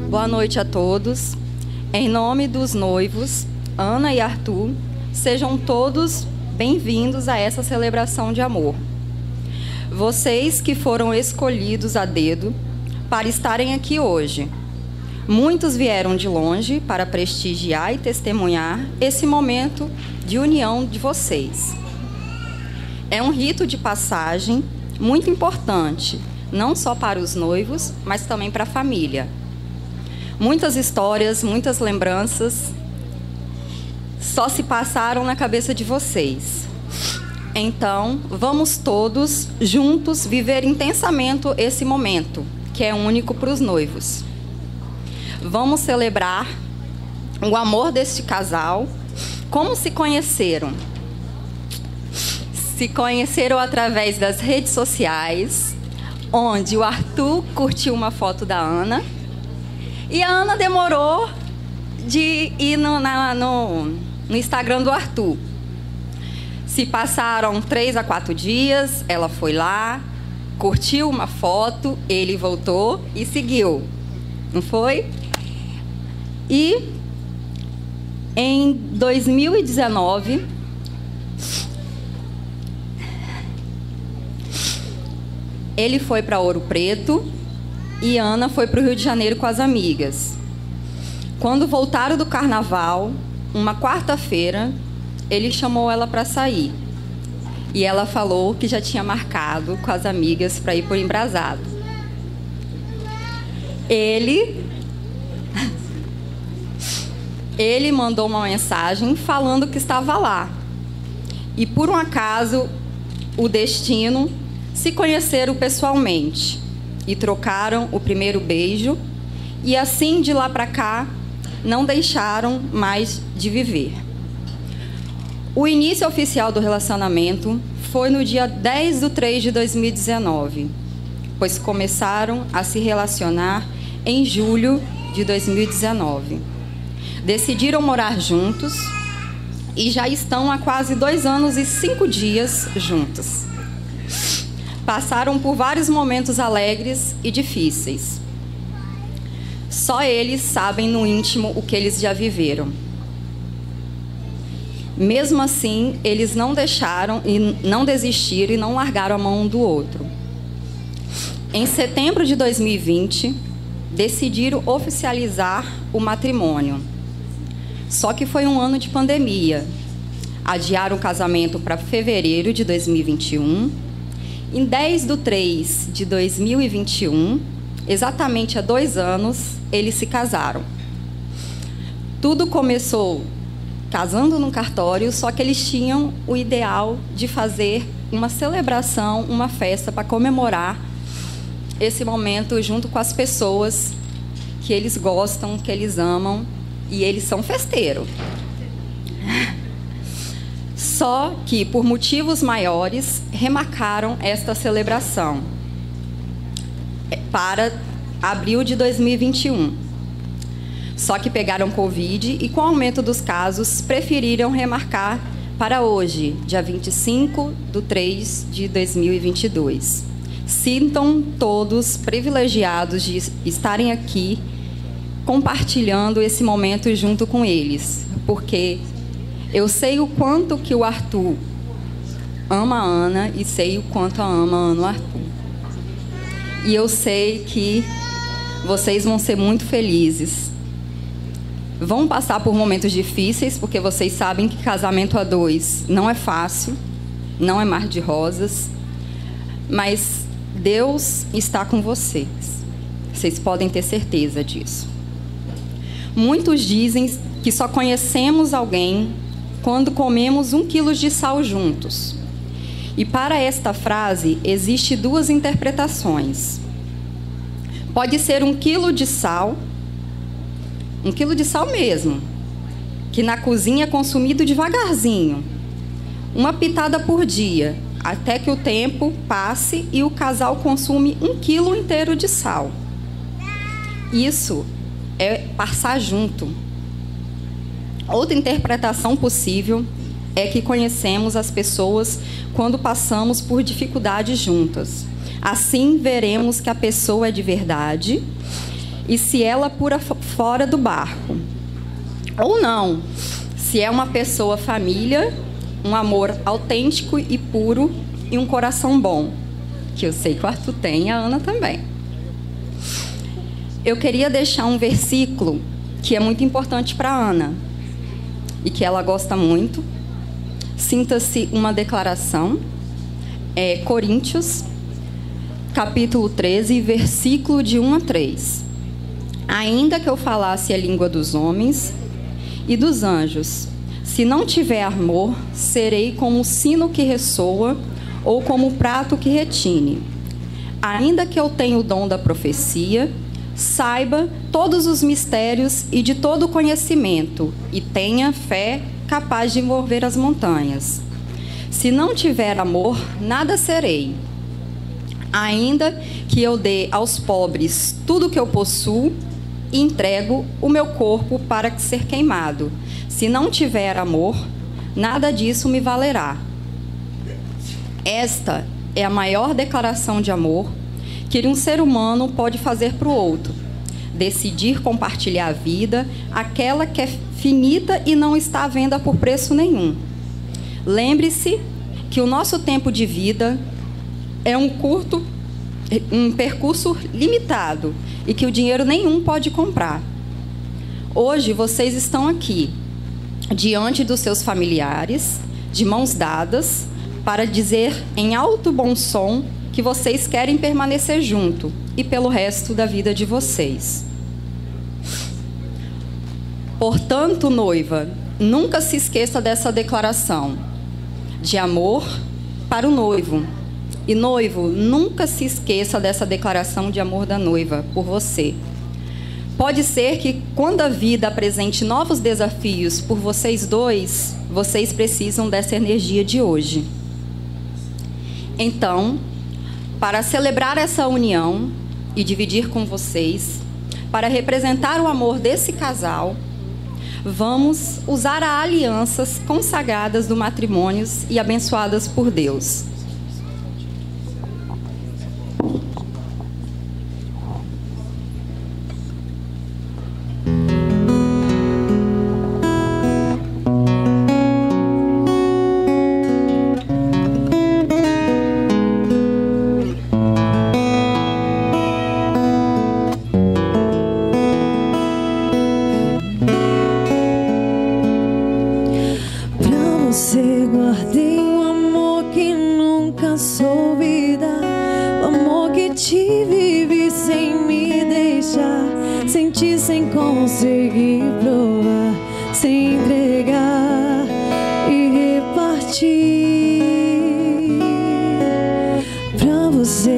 Boa noite a todos. Em nome dos noivos, Ana e Arthur, sejam todos bem-vindos a essa celebração de amor. Vocês que foram escolhidos a dedo para estarem aqui hoje. Muitos vieram de longe para prestigiar e testemunhar esse momento de união de vocês. É um rito de passagem muito importante, não só para os noivos, mas também para a família. Muitas histórias, muitas lembranças só se passaram na cabeça de vocês. Então, vamos todos juntos viver intensamente esse momento, que é único para os noivos. Vamos celebrar o amor deste casal. Como se conheceram? Se conheceram através das redes sociais, onde o Arthur curtiu uma foto da Ana e a Ana demorou de ir no Instagram do Arthur. Se passaram 3 a 4 dias, ela foi lá, curtiu uma foto, ele voltou e seguiu. Não foi? E em 2019, ele foi para Ouro Preto e Ana foi para o Rio de Janeiro com as amigas. Quando voltaram do carnaval, uma quarta-feira, ele chamou ela para sair. E ela falou que já tinha marcado com as amigas para ir por Embrasado. Ele mandou uma mensagem falando que estava lá. E por um acaso, o destino, se conheceram pessoalmente e trocaram o primeiro beijo, e assim de lá para cá não deixaram mais de viver. O início oficial do relacionamento foi no dia 10/3 de 2019, pois começaram a se relacionar em julho de 2019. Decidiram morar juntos e já estão há quase 2 anos e 5 dias juntos. Passaram por vários momentos alegres e difíceis. Só eles sabem no íntimo o que eles já viveram. Mesmo assim, eles não deixaram e não desistiram e não largaram a mão um do outro. Em setembro de 2020, decidiram oficializar o matrimônio. Só que foi um ano de pandemia. Adiaram o casamento para fevereiro de 2021. Em 10/3 de 2021, exatamente há 2 anos, eles se casaram. Tudo começou casando num cartório, só que eles tinham o ideal de fazer uma celebração, uma festa para comemorar esse momento junto com as pessoas que eles gostam, que eles amam, e eles são festeiros. Só que, por motivos maiores, remarcaram esta celebração para abril de 2021. Só que pegaram Covid e, com o aumento dos casos, preferiram remarcar para hoje, dia 25/3 de 2022. Sintam todos privilegiados de estarem aqui compartilhando esse momento junto com eles, porque eu sei o quanto que o Arthur ama a Ana e sei o quanto a Ana ama o Arthur. E eu sei que vocês vão ser muito felizes. Vão passar por momentos difíceis, porque vocês sabem que casamento a 2 não é fácil, não é mar de rosas, mas Deus está com vocês. Vocês podem ter certeza disso. Muitos dizem que só conhecemos alguém quando comemos 1 quilo de sal juntos. E para esta frase, existem 2 interpretações. Pode ser 1 quilo de sal, 1 quilo de sal mesmo, que na cozinha é consumido devagarzinho, uma pitada por dia, até que o tempo passe e o casal consome 1 quilo inteiro de sal. Isso é passar junto. Outra interpretação possível é que conhecemos as pessoas quando passamos por dificuldades juntas. Assim, veremos que a pessoa é de verdade e se ela pula fora do barco. Ou não, se é uma pessoa família, um amor autêntico e puro e um coração bom, que eu sei que o Arthur tem e a Ana também. Eu queria deixar um versículo que é muito importante para a Ana e que ela gosta muito. Sinta-se uma declaração. É Coríntios, capítulo 13, versículo de 1 a 3. Ainda que eu falasse a língua dos homens e dos anjos, se não tiver amor, serei como o sino que ressoa ou como o prato que retine. Ainda que eu tenha o dom da profecia, saiba todos os mistérios e de todo o conhecimento, e tenha fé capaz de mover as montanhas. Se não tiver amor, nada serei. Ainda que eu dê aos pobres tudo o que eu possuo, e entrego o meu corpo para ser queimado. Se não tiver amor, nada disso me valerá. Esta é a maior declaração de amor que um ser humano pode fazer para o outro. Decidir compartilhar a vida, aquela que é finita e não está à venda por preço nenhum. Lembre-se que o nosso tempo de vida é um percurso limitado e que o dinheiro nenhum pode comprar. Hoje vocês estão aqui, diante dos seus familiares, de mãos dadas, para dizer em alto bom som que vocês querem permanecer junto e pelo resto da vida de vocês. Portanto, noiva, nunca se esqueça dessa declaração de amor para o noivo. E noivo, nunca se esqueça dessa declaração de amor da noiva por você. Pode ser que quando a vida apresente novos desafios por vocês dois, vocês precisam dessa energia de hoje. Então, para celebrar essa união e dividir com vocês, para representar o amor desse casal, vamos usar as alianças consagradas do matrimônio e abençoadas por Deus. Pra você